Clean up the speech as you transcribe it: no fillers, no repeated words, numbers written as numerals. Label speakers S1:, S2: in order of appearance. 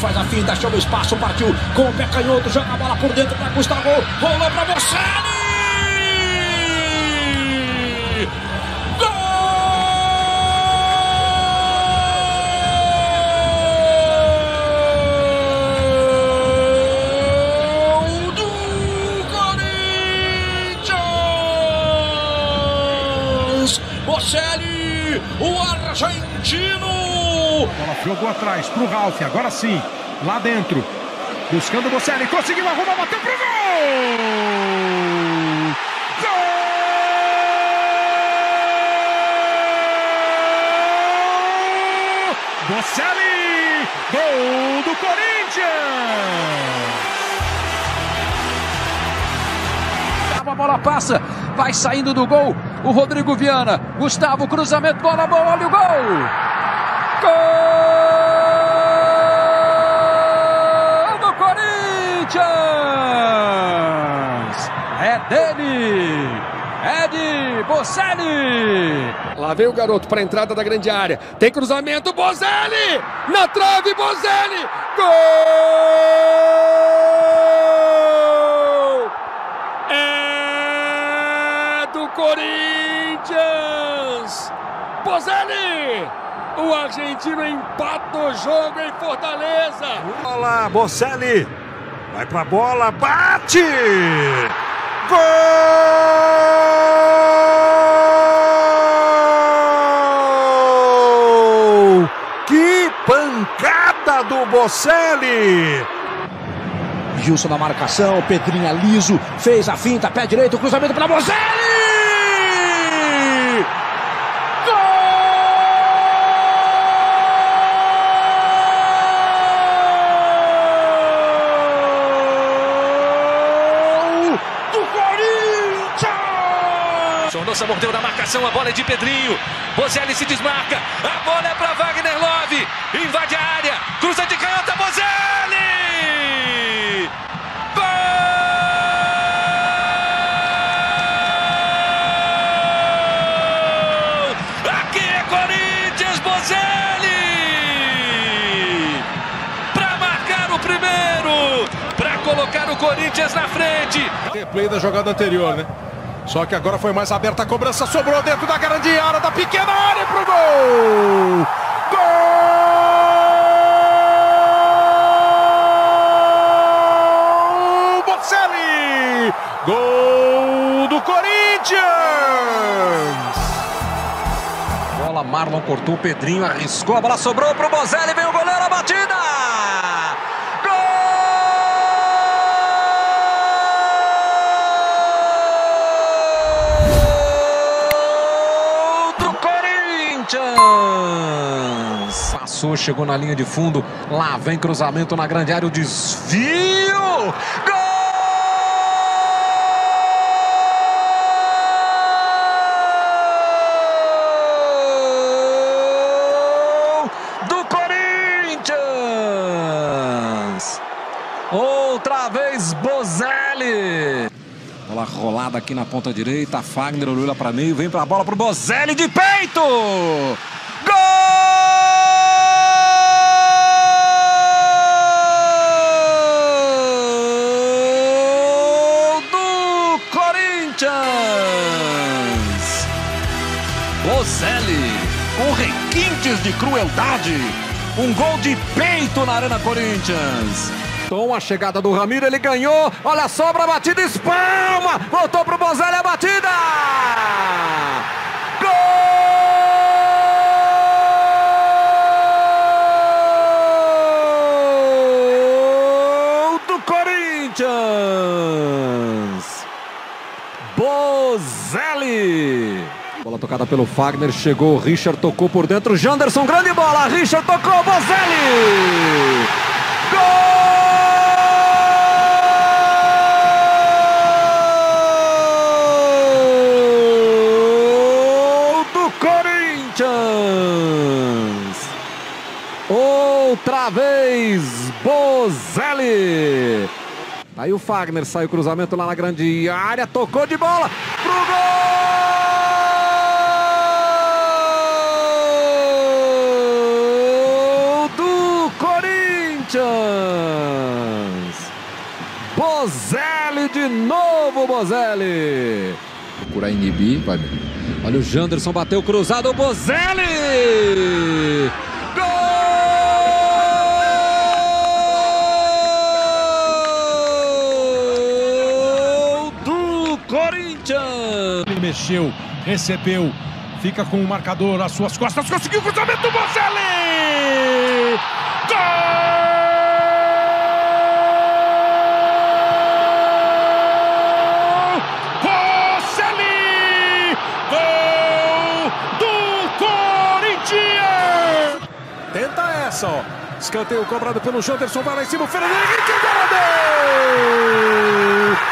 S1: faz a finta, chama o espaço, partiu com o pé canhoto, joga a bola por dentro para Gustavo, rolou para Bocelli! Bocelli, o argentino.
S2: Bola jogou atrás pro Ralf, agora sim, lá dentro, buscando o Bocelli, conseguiu arrumar, bateu pro gol! Gol! Bocelli, gol do Corinthians!
S3: A bola passa, vai saindo do gol o Rodrigo Viana, Gustavo, cruzamento, bola boa, olha o gol! Gol do Corinthians! É dele! É de Bocelli!
S4: Lá vem o garoto para a entrada da grande área, tem cruzamento, Bocelli! Na trave, Bocelli! Gol! Corinthians! Bocelli! O argentino empata o jogo em Fortaleza.
S2: Bola, Bocelli! Vai pra bola, bate! Gol! Que pancada do Bocelli!
S1: Gilson na marcação, Pedrinho liso, fez a finta, pé direito, cruzamento para Bocelli!
S5: Nossa, mordeu na marcação, a bola é de Pedrinho. Bocelli se desmarca, a bola é para Wagner Love. Invade a área, cruza de canhota, Bocelli! Gol! Aqui é Corinthians, Bocelli! Para marcar o primeiro, para colocar o Corinthians na frente.
S2: Replay da jogada anterior, né? Só que agora foi mais aberta a cobrança, sobrou dentro da grande área, da pequena área pro gol! Gol! Bocelli! Gol do Corinthians!
S3: Bola, Marlon cortou, Pedrinho arriscou, a bola sobrou pro Bocelli, vem o goleiro, a batida! Passou, chegou na linha de fundo, lá vem cruzamento na grande área, o desvio! Gol do Corinthians! Outra vez Bocelli! Bola rolada aqui na ponta direita, Fagner olha para meio, vem para a bola pro Bocelli de peito! Bocelli, com requintes de crueldade, um gol de peito na Arena Corinthians. Com a chegada do Ramiro, ele ganhou, olha a sobra, a batida, espalma, voltou pro Bocelli a batida! Gol do Corinthians! Bocelli! Bola tocada pelo Fagner, chegou, Richard tocou por dentro, Janderson, grande bola, Richard tocou, Bocelli! Gol do Corinthians! Outra vez, Bocelli! Aí o Fagner saiu, cruzamento lá na grande área, tocou de bola pro gol! Corinthians. Bozelli de novo, Bozelli.
S6: Procurar inibir, vai.
S3: Olha o Janderson, bateu cruzado, o Bozelli. Gol do Corinthians.
S2: Ele mexeu, recebeu, fica com o marcador às suas costas, conseguiu o cruzamento do Bozelli! Gol! Bozelli! Gol do Corinthians! Tenta essa, ó. Escanteio cobrado pelo Janderson, vai lá em cima, o Fernando Henrique, gol!